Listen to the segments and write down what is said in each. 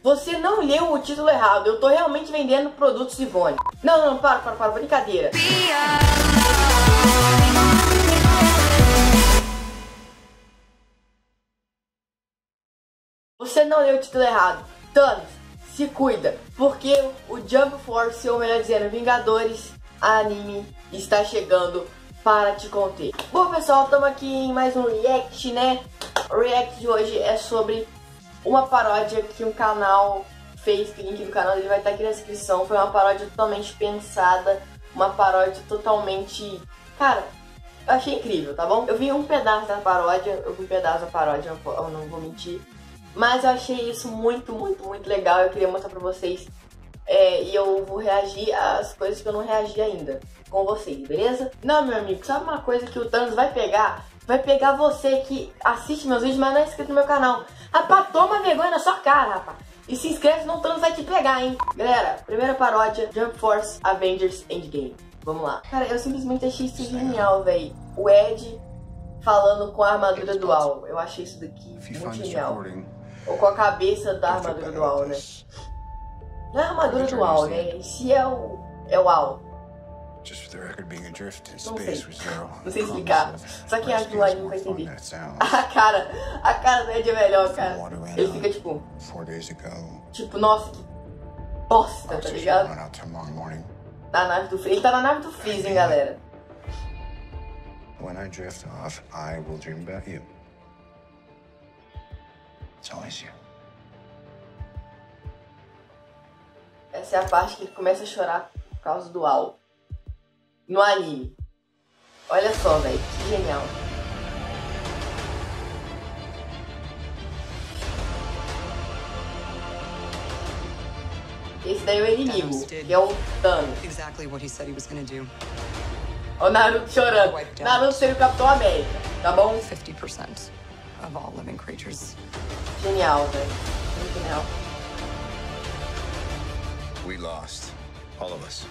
Você não leu o título errado. Eu tô realmente vendendo produtos Ivone. Não, para, brincadeira. Você não leu o título errado. Thanos, se cuida, porque o Jump Force, ou melhor dizendo, Vingadores Anime, está chegando para te conter. Bom, pessoal, estamos aqui em mais um react, né? O react de hoje é sobre uma paródia que um canal fez, que o link do canal dele vai estar aqui na descrição. Foi uma paródia totalmente pensada, uma paródia totalmente... Cara, eu achei incrível, tá bom? Eu vi um pedaço da paródia, eu não vou mentir. Mas eu achei isso muito legal, eu queria mostrar pra vocês. E eu vou reagir às coisas que eu não reagi ainda com vocês, beleza? Não, meu amigo, sabe uma coisa que o Thanos vai pegar? Vai pegar você que assiste meus vídeos, mas não é inscrito no meu canal. Rapaz, toma vergonha na sua cara, rapaz. E se inscreve, senão o Thanos vai te pegar, hein? Galera, primeira paródia, Jump Force Avengers Endgame. Vamos lá. Cara, eu simplesmente achei isso genial, velho. O Ed falando com a armadura dual. Eu achei isso daqui muito genial. Ou com a cabeça da armadura dual, né? Não é a armadura dual, né? Esse é o AL. Não sei explicar. Só quem acha do anime vai entender. A cara do Ed é melhor, cara. Ele fica tipo, nossa, que bosta, tá ligado? Na nave do Freeza. Ele tá na nave do Freeza, hein, galera. When I drift off, I will dream about you. It's always you. Essa é a parte que ele começa a chorar por causa do AL. No anime. Olha só, velho, que genial. Esse daí é o inimigo, que é o Thanos. Olha o Naruto chorando. Naruto seria o Capitão América, tá bom? 50% of all living creatures. Genial, velho. Muito genial. We lost. All of us.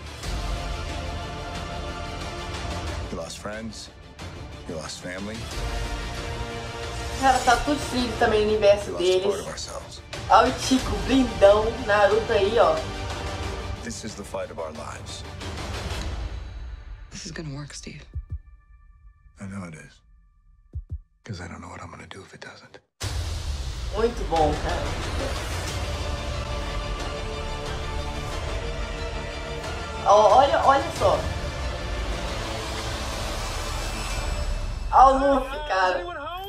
You lost friends. You lost family. Cara, tá tudo frio também no universo deles. Olha o Chico, blindão, Naruto aí, ó. This is the fight of our lives. This is gonna work, Steve. I know it is. Because I don't know what I'm gonna do if it doesn't. Muito bom, cara. Olha só. Olha o Luffy, cara.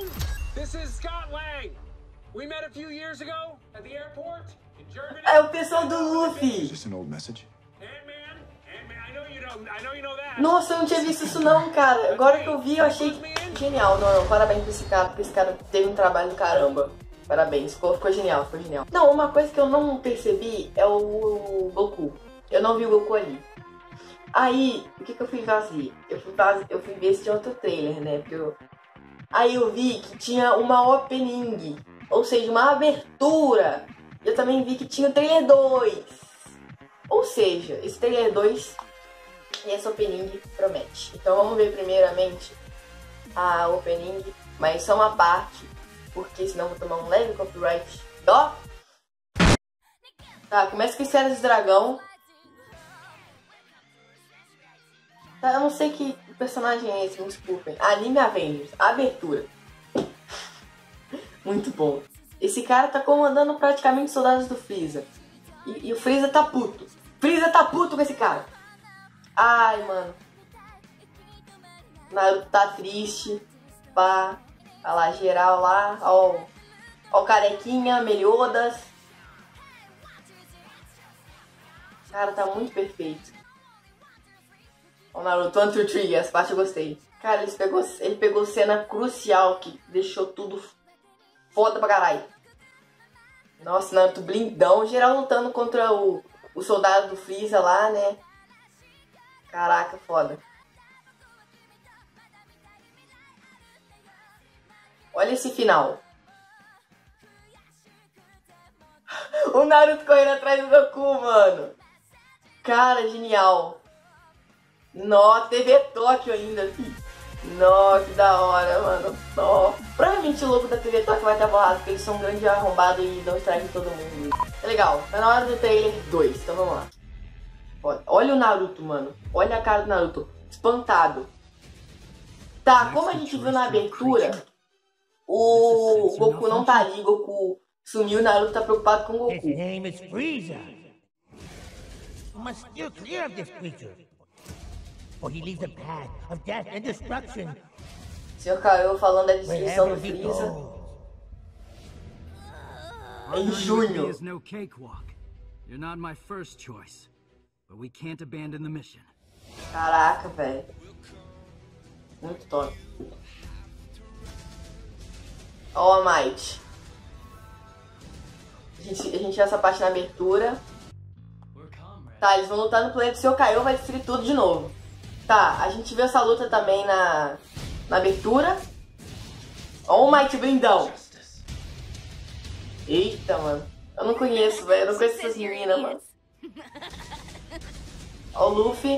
É o pessoal do Luffy. Nossa, eu não tinha visto isso não, cara. Agora que eu vi, eu achei genial. Não, parabéns pra esse cara, porque esse cara teve um trabalho do caramba. Parabéns, ficou genial, ficou genial. Não, uma coisa que eu não percebi é o Goku. Eu não vi o Goku ali. Aí, o que eu fui fazer? Eu fui ver se tinha outro trailer, né? Aí eu vi que tinha uma opening, ou seja, uma abertura. Eu também vi que tinha o trailer 2. Ou seja, esse trailer 2 e essa opening promete. Então vamos ver primeiramente a opening, mas só uma parte, porque senão eu vou tomar um leve copyright. Ó! Tá, começa com Esfera de Dragão. Tá, eu não sei que personagem é esse, me desculpem. Anime Avengers, abertura. Muito bom. Esse cara tá comandando praticamente os soldados do Freeza. E o Freeza tá puto. Freeza tá puto com esse cara. Ai, mano. Naruto tá triste. Pá. Olha lá, geral lá. Ó o carequinha, Meliodas. Cara, tá muito perfeito. Ó o Naruto 1, 2, 3. Essa parte eu gostei. Cara, ele pegou cena crucial que deixou tudo foda pra caralho. Nossa, Naruto blindão. Geral lutando contra o soldado do Freeza lá, né? Caraca, foda. Olha esse final. O Naruto correndo atrás do Goku, mano. Cara, genial. Nó, TV Tóquio ainda, filho. Nossa, que da hora, mano. Nossa. Provavelmente o logo da TV Toque vai estar borrado, porque eles são um grande arrombado e não estragam todo mundo. É legal, tá na hora do trailer 2, então vamos lá. Olha o Naruto, mano. Olha a cara do Naruto. Espantado. Tá, como a gente viu na abertura, o Goku não tá ali, Goku sumiu, o Naruto tá preocupado com o Goku. His name is Frieza. You must steer clear of this creature, for he leaves a path of death and destruction. Sr. Kaiô falando da destruição do Wherever he Frieza. goes. Em junho. Is no cakewalk. You're not my first choice, but we can't abandon the mission. Caraca, velho. Muito top. All Might. A gente viu essa parte na abertura. Tá, eles vão lutar no planeta. Se eu cair, vai destruir tudo de novo. Tá, a gente viu essa luta também na abertura. All Might blindão. Eita, mano. Eu não conheço, velho. Eu não conheço essas meninas, mano. Ó o Luffy.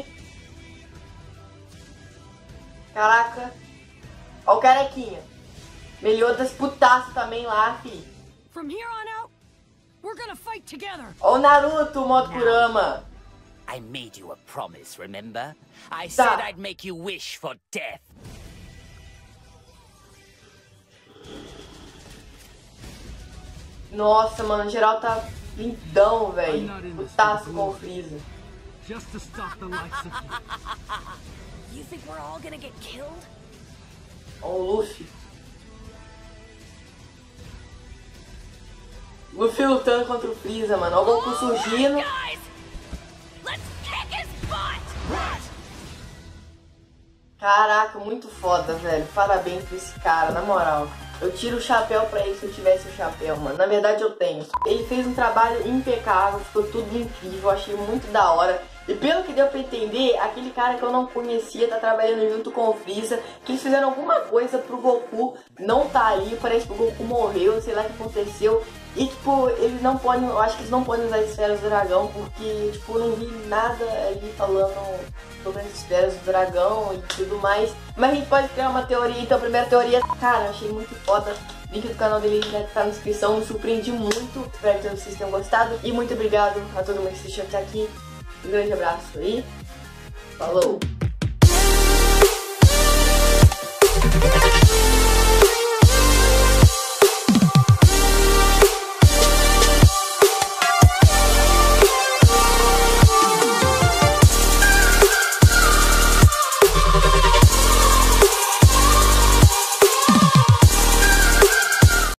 Caraca. Ó o Carequinha. Meliodas putaço também lá, fi. From here on out, we're gonna fight together. Ó o Naruto, modo Kurama. I made you a promise, remember? I Tá. said I'd make you wish for death. Nossa, mano, o geral tá lindão, velho. Putaço com o Freeza. Just to stop the likes of you. You think we're all gonna get killed? Ó o Luffy. Luffy lutando contra o Freeza, mano. Ó o Goku surgindo. Guys, let's kick his butt. Caraca, muito foda, velho. Parabéns pra esse cara, na moral. Eu tiro o chapéu pra ele se eu tivesse o chapéu, mano. Na verdade eu tenho. Ele fez um trabalho impecável, ficou tudo incrível, achei muito da hora. E pelo que deu pra entender, aquele cara que eu não conhecia tá trabalhando junto com o Freeza, que eles fizeram alguma coisa pro Goku não tá aí, parece que o Goku morreu, sei lá o que aconteceu. E tipo, eles não podem, eu acho que eles não podem usar as esferas do dragão, porque tipo, eu não vi nada ali falando sobre as esferas do dragão e tudo mais. Mas a gente pode criar uma teoria, então a primeira teoria, cara, eu achei muito foda. O link do canal dele já tá na descrição, me surpreendi muito. Espero que vocês tenham gostado. E muito obrigado a todo mundo que assistiu até aqui. Um grande abraço e falou!